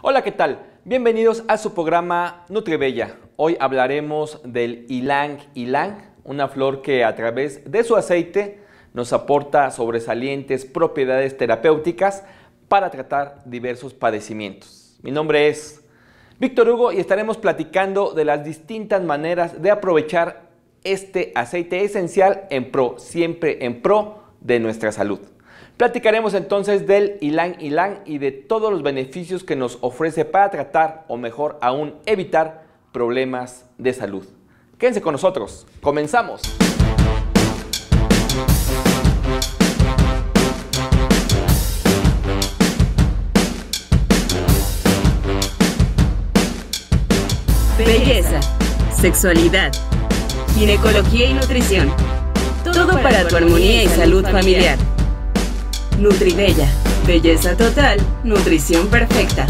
Hola, ¿qué tal? Bienvenidos a su programa NutriBella. Hoy hablaremos del ylang ylang, una flor que a través de su aceite nos aporta sobresalientes propiedades terapéuticas para tratar diversos padecimientos. Mi nombre es Víctor Hugo y estaremos platicando de las distintas maneras de aprovechar este aceite esencial siempre en pro de nuestra salud. Platicaremos entonces del ylang ylang y de todos los beneficios que nos ofrece para tratar o mejor aún evitar problemas de salud. Quédense con nosotros, comenzamos. Belleza, sexualidad, ginecología y nutrición. Todo para tu armonía y salud familiar. NutriBella, belleza total, nutrición perfecta.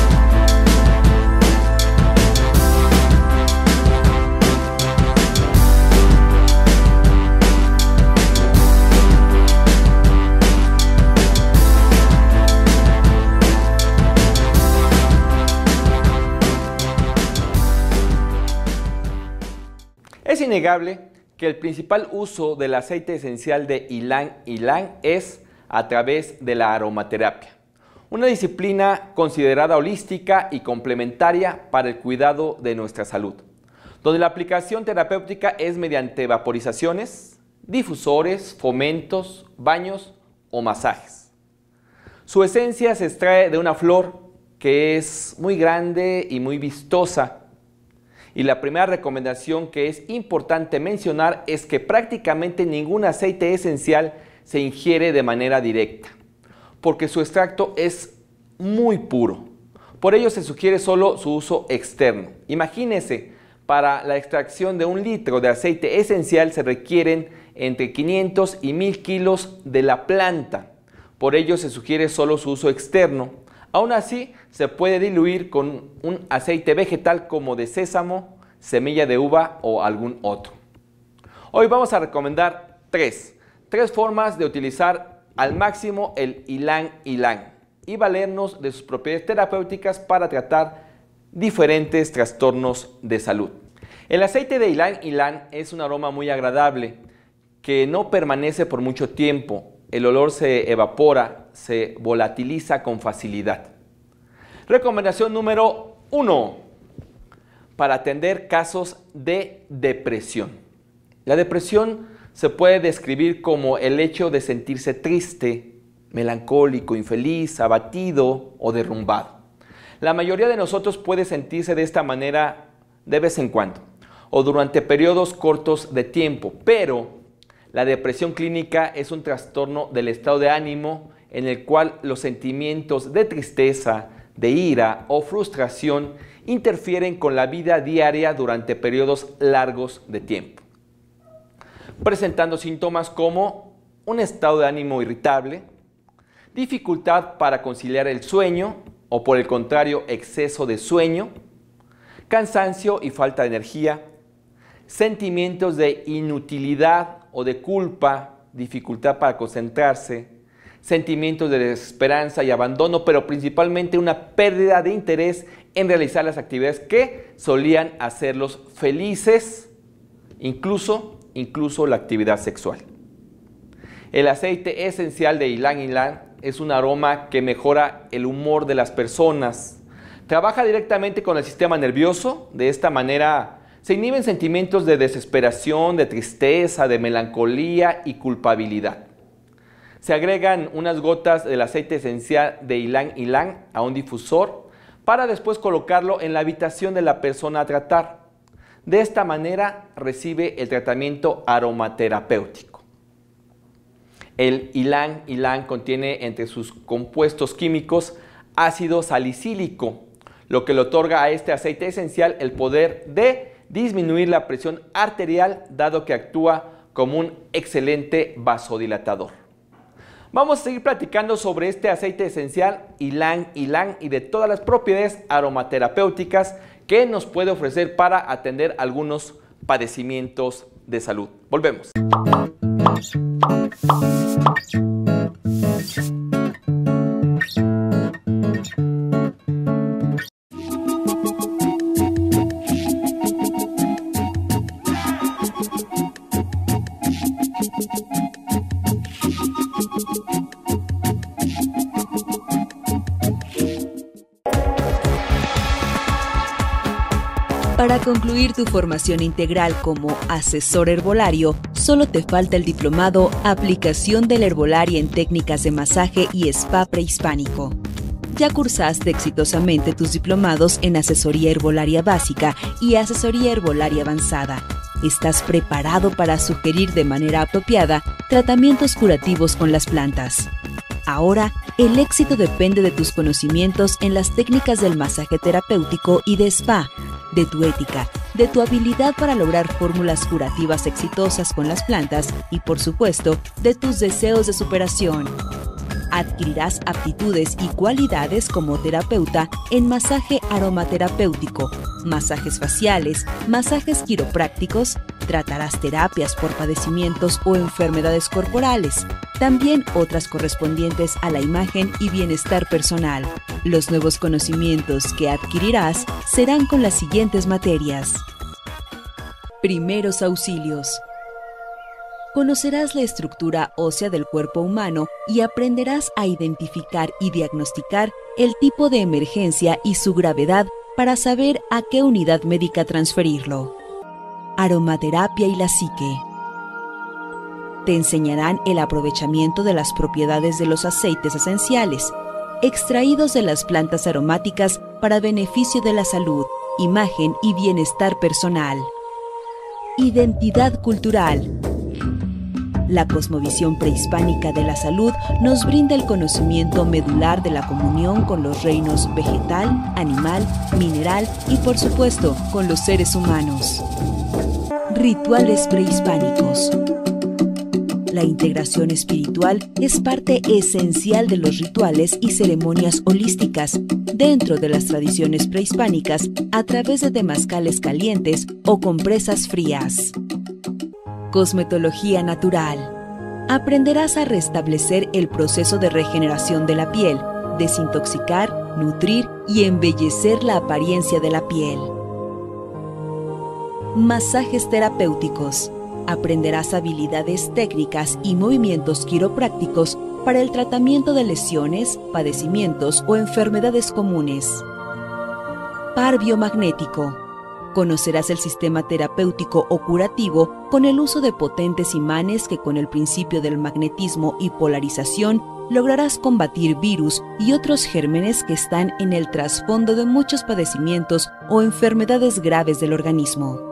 Es innegable que el principal uso del aceite esencial de ylang ylang es a través de la aromaterapia, una disciplina considerada holística y complementaria para el cuidado de nuestra salud, donde la aplicación terapéutica es mediante vaporizaciones, difusores, fomentos, baños o masajes. Su esencia se extrae de una flor que es muy grande y muy vistosa, y la primera recomendación que es importante mencionar es que prácticamente ningún aceite esencial se ingiere de manera directa, porque su extracto es muy puro. Por ello se sugiere solo su uso externo. Imagínese, para la extracción de 1 litro de aceite esencial se requieren entre 500 y 1000 kilos de la planta. Por ello se sugiere solo su uso externo. Aún así, se puede diluir con un aceite vegetal como de sésamo, semilla de uva o algún otro. Hoy vamos a recomendar tres formas de utilizar al máximo el ylang ylang y valernos de sus propiedades terapéuticas para tratar diferentes trastornos de salud. El aceite de ylang ylang es un aroma muy agradable que no permanece por mucho tiempo. El olor se evapora, se volatiliza con facilidad. Recomendación número 1. Para atender casos de depresión. La depresión se puede describir como el hecho de sentirse triste, melancólico, infeliz, abatido o derrumbado. La mayoría de nosotros puede sentirse de esta manera de vez en cuando o durante periodos cortos de tiempo, pero la depresión clínica es un trastorno del estado de ánimo en el cual los sentimientos de tristeza, de ira o frustración interfieren con la vida diaria durante periodos largos de tiempo, presentando síntomas como un estado de ánimo irritable, dificultad para conciliar el sueño o por el contrario exceso de sueño, cansancio y falta de energía, sentimientos de inutilidad o de culpa, dificultad para concentrarse, sentimientos de desesperanza y abandono, pero principalmente una pérdida de interés en realizar las actividades que solían hacerlos felices, incluso la actividad sexual. El aceite esencial de ylang ylang es un aroma que mejora el humor de las personas. Trabaja directamente con el sistema nervioso. De esta manera se inhiben sentimientos de desesperación, de tristeza, de melancolía y culpabilidad. Se agregan unas gotas del aceite esencial de ylang ylang a un difusor para después colocarlo en la habitación de la persona a tratar. De esta manera recibe el tratamiento aromaterapéutico. El ylang ylang contiene entre sus compuestos químicos ácido salicílico, lo que le otorga a este aceite esencial el poder de disminuir la presión arterial, dado que actúa como un excelente vasodilatador. Vamos a seguir platicando sobre este aceite esencial ylang ylang y de todas las propiedades aromaterapéuticas que nos puede ofrecer para atender algunos padecimientos de salud. Volvemos. Para concluir tu formación integral como asesor herbolario, solo te falta el diplomado Aplicación de la Herbolaria en Técnicas de Masaje y Spa Prehispánico. Ya cursaste exitosamente tus diplomados en Asesoría Herbolaria Básica y Asesoría Herbolaria Avanzada. Estás preparado para sugerir de manera apropiada tratamientos curativos con las plantas. Ahora, el éxito depende de tus conocimientos en las técnicas del masaje terapéutico y de spa, de tu ética, de tu habilidad para lograr fórmulas curativas exitosas con las plantas y, por supuesto, de tus deseos de superación. Adquirirás aptitudes y cualidades como terapeuta en masaje aromaterapéutico, masajes faciales, masajes quiroprácticos, tratarás terapias por padecimientos o enfermedades corporales, también otras correspondientes a la imagen y bienestar personal. Los nuevos conocimientos que adquirirás serán con las siguientes materias. Primeros auxilios. Conocerás la estructura ósea del cuerpo humano y aprenderás a identificar y diagnosticar el tipo de emergencia y su gravedad para saber a qué unidad médica transferirlo. Aromaterapia y la psique. Te enseñarán el aprovechamiento de las propiedades de los aceites esenciales, extraídos de las plantas aromáticas para beneficio de la salud, imagen y bienestar personal. Identidad cultural. La cosmovisión prehispánica de la salud nos brinda el conocimiento medular de la comunión con los reinos vegetal, animal, mineral y, por supuesto, con los seres humanos. Rituales prehispánicos. La integración espiritual es parte esencial de los rituales y ceremonias holísticas dentro de las tradiciones prehispánicas a través de temazcales calientes o compresas frías. Cosmetología natural. Aprenderás a restablecer el proceso de regeneración de la piel, desintoxicar, nutrir y embellecer la apariencia de la piel. Masajes terapéuticos. Aprenderás habilidades técnicas y movimientos quiroprácticos para el tratamiento de lesiones, padecimientos o enfermedades comunes. Par biomagnético. Conocerás el sistema terapéutico o curativo con el uso de potentes imanes que, con el principio del magnetismo y polarización, lograrás combatir virus y otros gérmenes que están en el trasfondo de muchos padecimientos o enfermedades graves del organismo.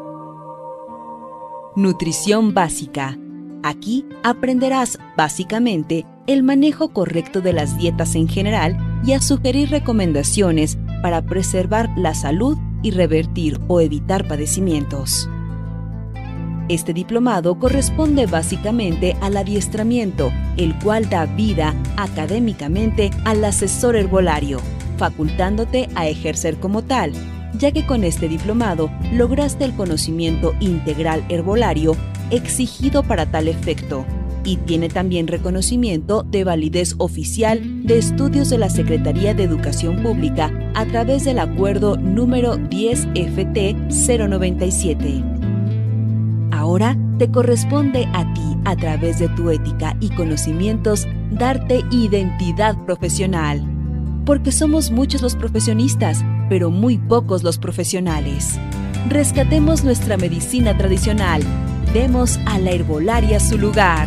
Nutrición básica. Aquí aprenderás, básicamente, el manejo correcto de las dietas en general y a sugerir recomendaciones para preservar la salud y revertir o evitar padecimientos. Este diplomado corresponde básicamente al adiestramiento, el cual da vida académicamente al asesor herbolario, facultándote a ejercer como tal, ya que con este diplomado lograste el conocimiento integral herbolario exigido para tal efecto y tiene también reconocimiento de validez oficial de estudios de la Secretaría de Educación Pública a través del acuerdo número 10FT-097. Ahora te corresponde a ti, a través de tu ética y conocimientos, darte identidad profesional. Porque somos muchos los profesionistas, pero muy pocos los profesionales. Rescatemos nuestra medicina tradicional. Demos a la herbolaria su lugar.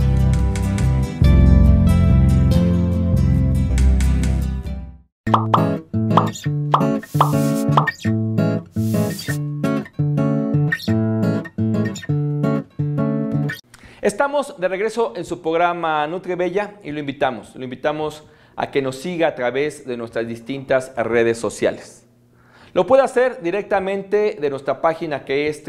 Estamos de regreso en su programa NutriBella y lo invitamos a que nos siga a través de nuestras distintas redes sociales. Lo puede hacer directamente de nuestra página, que es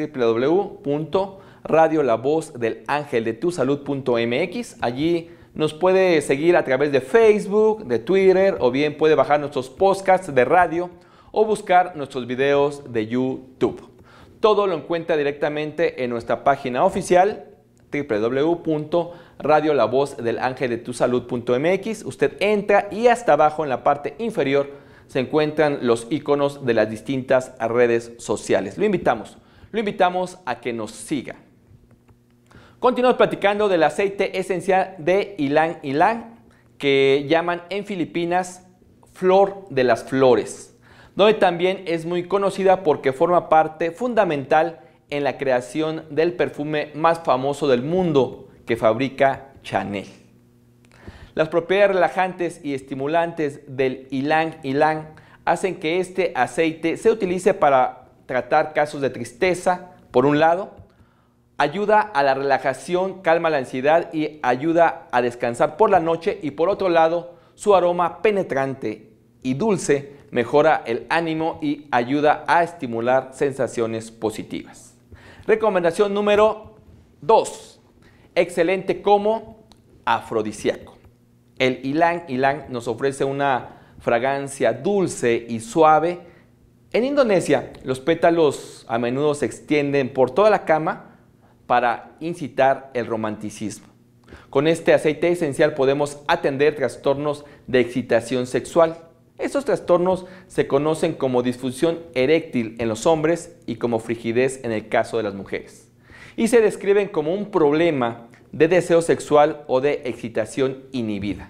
www.radiolavozdelangeldetusalud.mx. Allí nos puede seguir a través de Facebook, de Twitter, o bien puede bajar nuestros podcasts de radio o buscar nuestros videos de YouTube. Todo lo encuentra directamente en nuestra página oficial, www.radiolavozdelangeldetusalud.mx. Usted entra y hasta abajo en la parte inferior se encuentran los iconos de las distintas redes sociales. Lo invitamos a que nos siga. Continuamos platicando del aceite esencial de ylang ylang, que llaman en Filipinas flor de las flores. donde también es muy conocida porque forma parte fundamental en la creación del perfume más famoso del mundo que fabrica Chanel. Las propiedades relajantes y estimulantes del ylang ylang hacen que este aceite se utilice para tratar casos de tristeza, por un lado, ayuda a la relajación, calma la ansiedad y ayuda a descansar por la noche, y por otro lado, su aroma penetrante y dulce mejora el ánimo y ayuda a estimular sensaciones positivas. Recomendación número 2. Excelente como afrodisíaco. El ylang ylang nos ofrece una fragancia dulce y suave. En Indonesia, los pétalos a menudo se extienden por toda la cama para incitar el romanticismo. Con este aceite esencial podemos atender trastornos de excitación sexual. Estos trastornos se conocen como disfunción eréctil en los hombres y como frigidez en el caso de las mujeres, y se describen como un problema de deseo sexual o de excitación inhibida.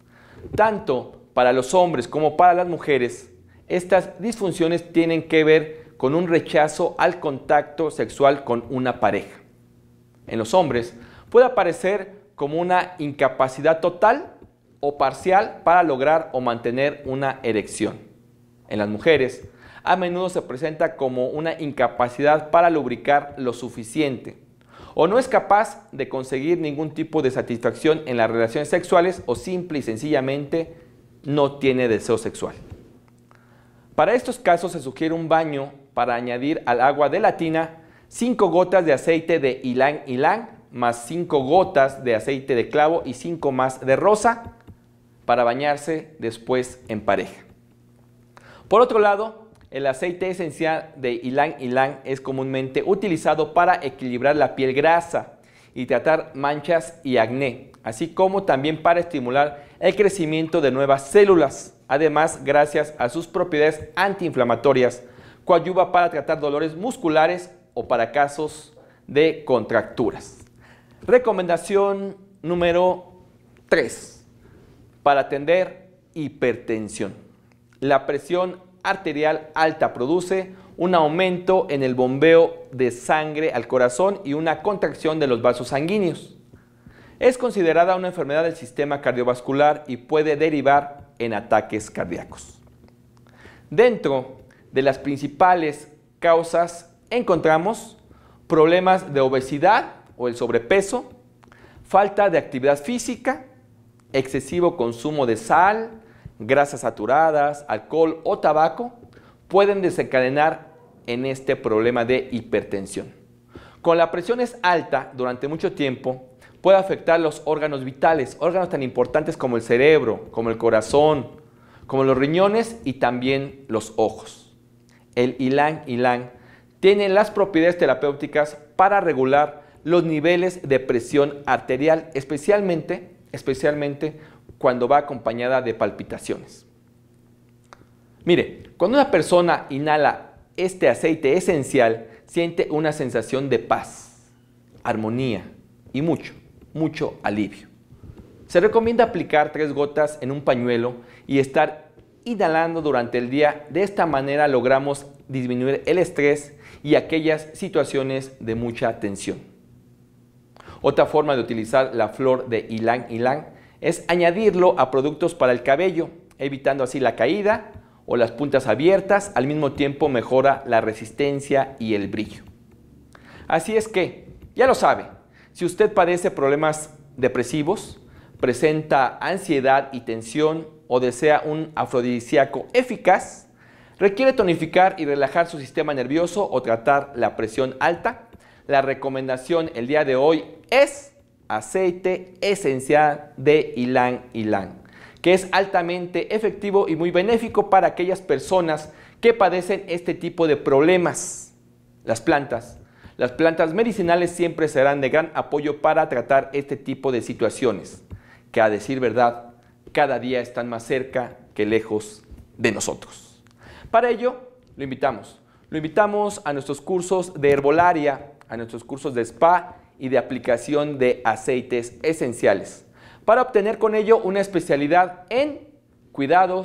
Tanto para los hombres como para las mujeres, estas disfunciones tienen que ver con un rechazo al contacto sexual con una pareja. En los hombres puede aparecer como una incapacidad total o parcial para lograr o mantener una erección. En las mujeres, a menudo se presenta como una incapacidad para lubricar lo suficiente, o no es capaz de conseguir ningún tipo de satisfacción en las relaciones sexuales, o simple y sencillamente no tiene deseo sexual. Para estos casos se sugiere un baño para añadir al agua de la tina 5 gotas de aceite de ylang ylang más 5 gotas de aceite de clavo y 5 más de rosa para bañarse después en pareja. Por otro lado, el aceite esencial de ylang ylang es comúnmente utilizado para equilibrar la piel grasa y tratar manchas y acné, así como también para estimular el crecimiento de nuevas células. Además, gracias a sus propiedades antiinflamatorias, coadyuva para tratar dolores musculares o para casos de contracturas. Recomendación número 3. Para atender hipertensión. La presión arterial alta produce un aumento en el bombeo de sangre al corazón y una contracción de los vasos sanguíneos. Es considerada una enfermedad del sistema cardiovascular y puede derivar en ataques cardíacos. Dentro de las principales causas encontramos problemas de obesidad o el sobrepeso, falta de actividad física, excesivo consumo de sal, grasas saturadas, alcohol o tabaco pueden desencadenar en este problema de hipertensión. Con la presión alta durante mucho tiempo puede afectar los órganos vitales, órganos tan importantes como el cerebro, como el corazón, como los riñones y también los ojos. El ylang ylang tiene las propiedades terapéuticas para regular los niveles de presión arterial, especialmente cuando va acompañada de palpitaciones. Mire, cuando una persona inhala este aceite esencial, siente una sensación de paz, armonía y mucho alivio. Se recomienda aplicar 3 gotas en un pañuelo y estar inhalando durante el día. De esta manera logramos disminuir el estrés y aquellas situaciones de mucha tensión. Otra forma de utilizar la flor de ylang ylang es añadirlo a productos para el cabello, evitando así la caída o las puntas abiertas. Al mismo tiempo mejora la resistencia y el brillo. Así es que, ya lo sabe, si usted padece problemas depresivos, presenta ansiedad y tensión o desea un afrodisíaco eficaz, requiere tonificar y relajar su sistema nervioso o tratar la presión alta, la recomendación el día de hoy es aceite esencial de ylang ylang, que es altamente efectivo y muy benéfico para aquellas personas que padecen este tipo de problemas. Las plantas medicinales siempre serán de gran apoyo para tratar este tipo de situaciones, que a decir verdad, cada día están más cerca que lejos de nosotros. Para ello, lo invitamos a nuestros cursos de herbolaria, a nuestros cursos de spa y de aplicación de aceites esenciales, para obtener con ello una especialidad en cuidados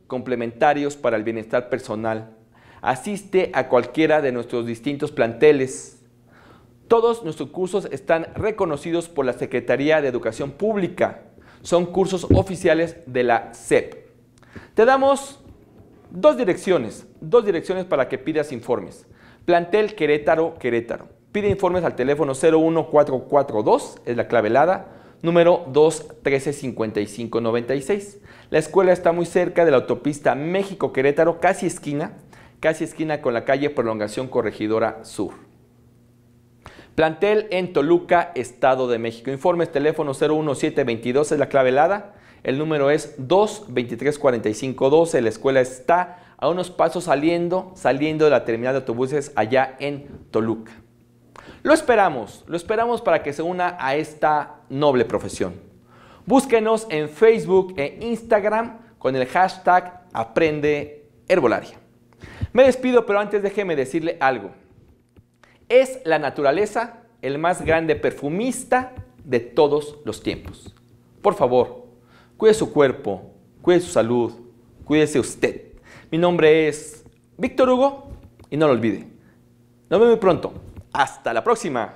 complementarios para el bienestar personal. Asiste a cualquiera de nuestros distintos planteles. Todos nuestros cursos están reconocidos por la Secretaría de Educación Pública. Son cursos oficiales de la SEP. Te damos dos direcciones para que pidas informes. Plantel Querétaro, Querétaro. Pide informes al teléfono 01442, es la clave helada, número 213-5596. La escuela está muy cerca de la autopista México-Querétaro, casi esquina con la calle Prolongación Corregidora Sur. Plantel en Toluca, Estado de México. Informes, teléfono 01722, es la clave helada. El número es 223-4512. La escuela está a unos pasos saliendo de la terminal de autobuses allá en Toluca. Lo esperamos para que se una a esta noble profesión. Búsquenos en Facebook e Instagram con el hashtag Aprende Herbolaria. Me despido, pero antes déjeme decirle algo. Es la naturaleza el más grande perfumista de todos los tiempos. Por favor, cuide su cuerpo, cuide su salud, cuídese usted. Mi nombre es Víctor Hugo y no lo olvide. Nos vemos muy pronto. ¡Hasta la próxima!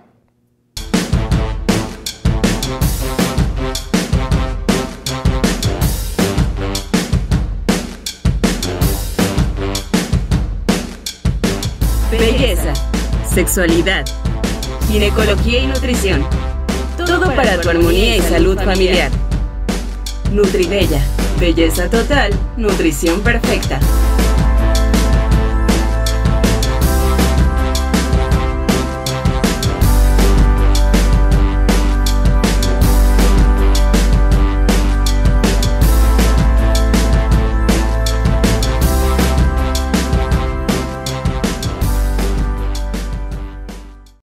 Belleza, sexualidad, ginecología y nutrición. Todo para tu armonía y salud familiar. Nutribella, belleza total, nutrición perfecta.